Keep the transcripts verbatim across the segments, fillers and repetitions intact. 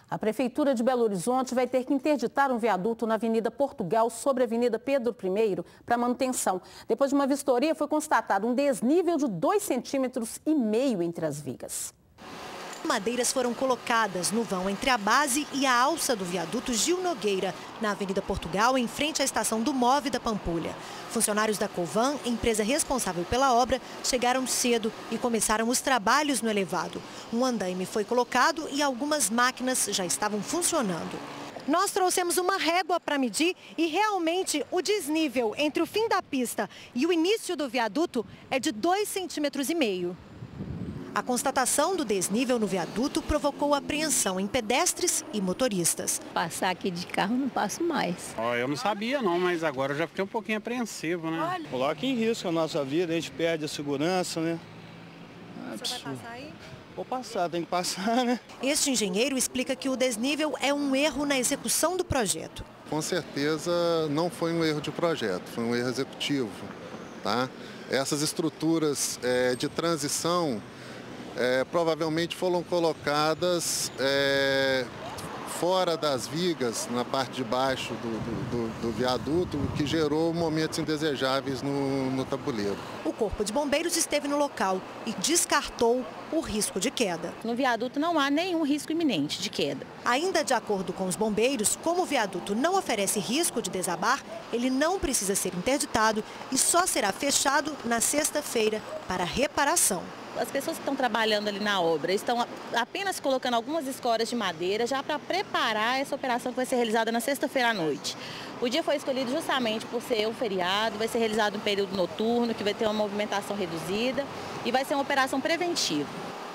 A Prefeitura de Belo Horizonte vai ter que interditar um viaduto na Avenida Portugal sobre a Avenida Pedro I para manutenção. Depois de uma vistoria, foi constatado um desnível de dois centímetros e meio entre as vigas. Madeiras foram colocadas no vão entre a base e a alça do viaduto Gil Nogueira, na Avenida Portugal, em frente à estação do Move da Pampulha. Funcionários da Covan, empresa responsável pela obra, chegaram cedo e começaram os trabalhos no elevado. Um andaime foi colocado e algumas máquinas já estavam funcionando. Nós trouxemos uma régua para medir e realmente o desnível entre o fim da pista e o início do viaduto é de dois centímetros e meio. A constatação do desnível no viaduto provocou apreensão em pedestres e motoristas. Passar aqui de carro não passo mais. Oh, eu não sabia não, mas agora eu já fiquei um pouquinho apreensivo, né? Coloca em risco a nossa vida, a gente perde a segurança, né? Você vai passar aí? Vou passar, tem que passar, né? Este engenheiro explica que o desnível é um erro na execução do projeto. Com certeza não foi um erro de projeto, foi um erro executivo, tá? Essas estruturas é, de transição É, provavelmente foram colocadas é, fora das vigas, na parte de baixo do, do, do, do viaduto, o que gerou momentos indesejáveis no, no tabuleiro. O Corpo de Bombeiros esteve no local e descartou o risco de queda. No viaduto não há nenhum risco iminente de queda. Ainda de acordo com os bombeiros, como o viaduto não oferece risco de desabar, ele não precisa ser interditado e só será fechado na sexta-feira para reparação. As pessoas que estão trabalhando ali na obra estão apenas colocando algumas escoras de madeira já para preparar essa operação que vai ser realizada na sexta-feira à noite. O dia foi escolhido justamente por ser um feriado, vai ser realizado um período noturno, que vai ter uma movimentação reduzida e vai ser uma operação preventiva.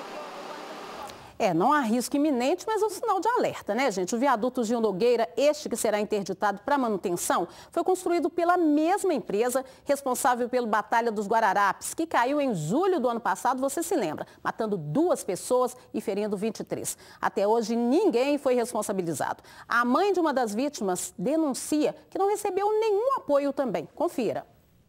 É, não há risco iminente, mas é um sinal de alerta, né, gente? O viaduto Gil Nogueira, este que será interditado para manutenção, foi construído pela mesma empresa responsável pelo Batalha dos Guararapes, que caiu em julho do ano passado, você se lembra, matando duas pessoas e ferindo vinte e três. Até hoje, ninguém foi responsabilizado. A mãe de uma das vítimas denuncia que não recebeu nenhum apoio também. Confira.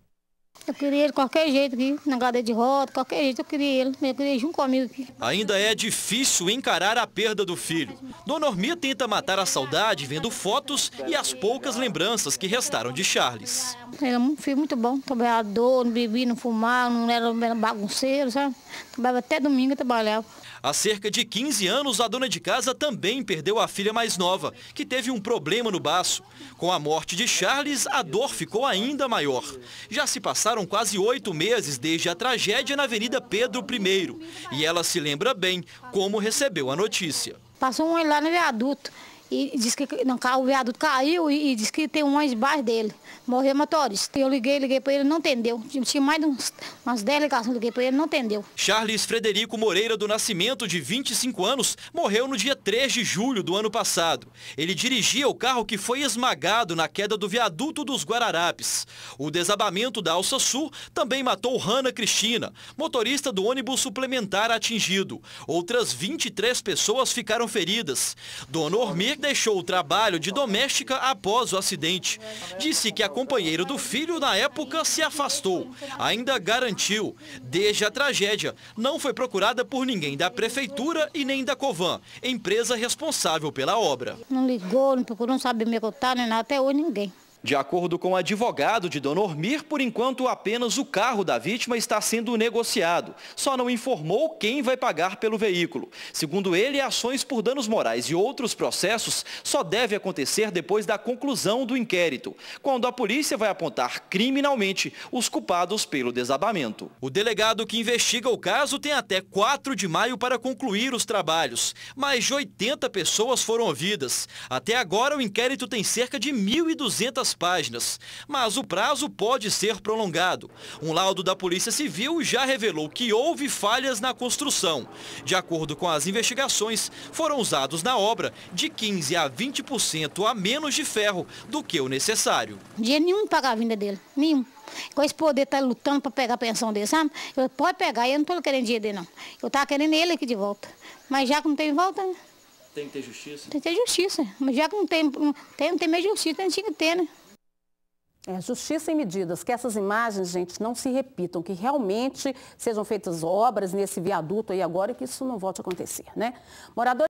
Eu queria ele de qualquer jeito aqui, na cadeira de roda, qualquer jeito eu queria ele, eu queria ele junto comigo aqui. Ainda é difícil encarar a perda do filho. Dona Ormi tenta matar a saudade vendo fotos e as poucas lembranças que restaram de Charles. Ele era um filho muito bom, trabalhador, não bebia, não fumava, não era bagunceiro, sabe? Trabalhava até domingo, eu trabalhava. Há cerca de quinze anos, a dona de casa também perdeu a filha mais nova, que teve um problema no baço. Com a morte de Charles, a dor ficou ainda maior. Já se passaram quase oito meses desde a tragédia na Avenida Pedro I. E ela se lembra bem como recebeu a notícia. Passou um lá no viaduto e disse que não, o viaduto caiu e, e disse que tem um anjo embaixo dele. Morreu motorista. Eu liguei, liguei para ele, não atendeu. Tinha mais de uns, umas dez ligações, liguei para ele, não atendeu. Charles Frederico Moreira do Nascimento, de vinte e cinco anos, morreu no dia três de julho do ano passado. Ele dirigia o carro que foi esmagado na queda do viaduto dos Guararapes. O desabamento da Alça Sul também matou Hanna Cristina, motorista do ônibus suplementar atingido. Outras vinte e três pessoas ficaram feridas. Dona Ormi deixou o trabalho de doméstica após o acidente. Disse que a companheira do filho, na época, se afastou. Ainda garantiu, desde a tragédia, não foi procurada por ninguém da Prefeitura e nem da Covan, empresa responsável pela obra. Não ligou, não procurou, não sabia me contar, nem nada, até hoje ninguém. De acordo com o advogado de Dona Ormir, por enquanto apenas o carro da vítima está sendo negociado. Só não informou quem vai pagar pelo veículo. Segundo ele, ações por danos morais e outros processos só devem acontecer depois da conclusão do inquérito, quando a polícia vai apontar criminalmente os culpados pelo desabamento. O delegado que investiga o caso tem até quatro de maio para concluir os trabalhos. Mais de oitenta pessoas foram ouvidas. Até agora, o inquérito tem cerca de mil e duzentas páginas, mas o prazo pode ser prolongado. Um laudo da Polícia Civil já revelou que houve falhas na construção. De acordo com as investigações, foram usados na obra de quinze a vinte por cento a menos de ferro do que o necessário. Dinheiro nenhum pagar a vinda dele, nenhum. Com esse poder estar tá lutando para pegar a pensão dele, sabe? Eu, pode pegar, eu não estou querendo dinheiro dele, não. Eu estava querendo ele aqui de volta. Mas já que não tem volta, né? Tem que ter justiça? Tem que ter justiça. Mas já que não tem, não tem, não tem mais justiça, a gente tinha que ter, né? É, justiça e medidas, que essas imagens, gente, não se repitam, que realmente sejam feitas obras nesse viaduto aí agora e que isso não volte a acontecer, né? Moradores